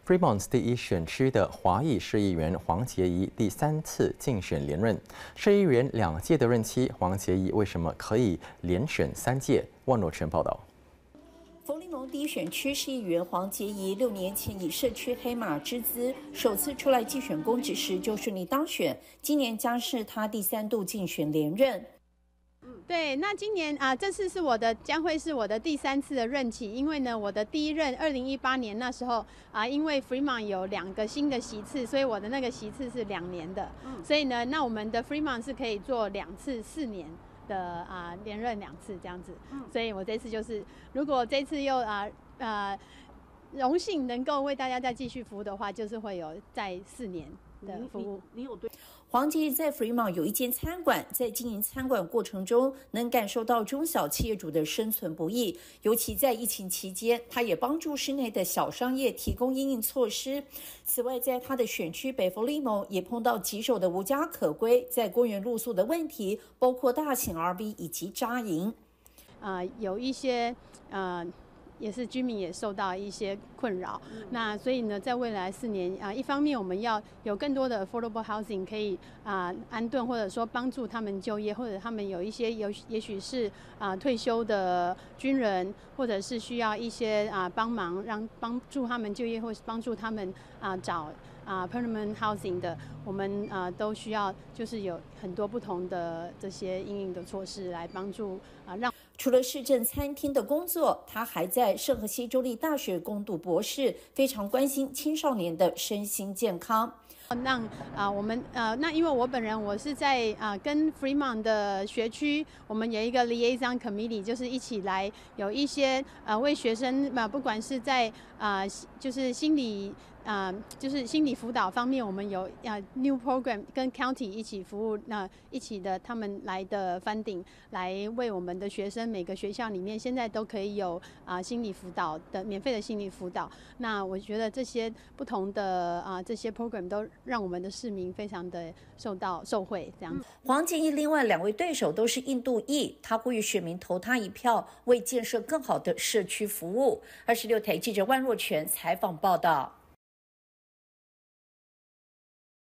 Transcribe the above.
Fremont 第一选区的华裔市议员黄捷宜第3次竞选连任。市议员2届的任期，黄捷宜为什么可以连选3届？万若全报道。 佛利蒙第一选区市议员黄捷宜6年前以社区黑马之姿首次出来竞选公职时就顺利当选，今年将是他第3度竞选连任。 对，那今年这次是将会是我的第3次的任期，因为呢，我的第一任2018年那时候因为 Fremont 有2个新的席次，所以我的那个席次是2年的，所以呢，那我们的 Fremont 是可以做2次4年的连任2次这样子，所以我这次就是如果这次又荣幸能够为大家再继续服务的话，就是会有再4年的服务。 你有对黄捷宜在 Fremont 有一间餐馆，在经营餐馆过程中，能感受到中小企业主的生存不易，尤其在疫情期间，他也帮助市内的小商业提供因应措施。此外，在他的选区北佛利蒙也碰到棘手的无家可归，在公园露宿的问题，包括大型 RV 以及扎营。 有一些也是居民也受到一些困扰，那所以呢，在未来4年一方面我们要有更多的 affordable housing 可以安顿，或者说帮助他们就业，或者他们有一些也许是退休的军人，或者是需要一些帮忙帮助他们就业，或是帮助他们找permanent housing 的，我们都需要就是有很多不同的这些因应的措施来帮助让。 除了市政餐厅的工作，他还在圣荷西州立大学攻读博士，非常关心青少年的身心健康。 让我们那因为我本人我是在跟 Fremont 的学区，我们有一个 liaison committee， 就是一起来有一些为学生不管是在就是心理辅导方面，我们有new program 跟 county 一起服务，一起的他们来的 funding 来为我们的学生，每个学校里面现在都可以有心理辅导的免费的心理辅导。那我觉得这些不同的这些 program 都让我们的市民非常的受惠这样子。 黄捷宜另外2位对手都是印度裔，他呼吁选民投他一票，为建设更好的社区服务。26台记者万若全采访报道。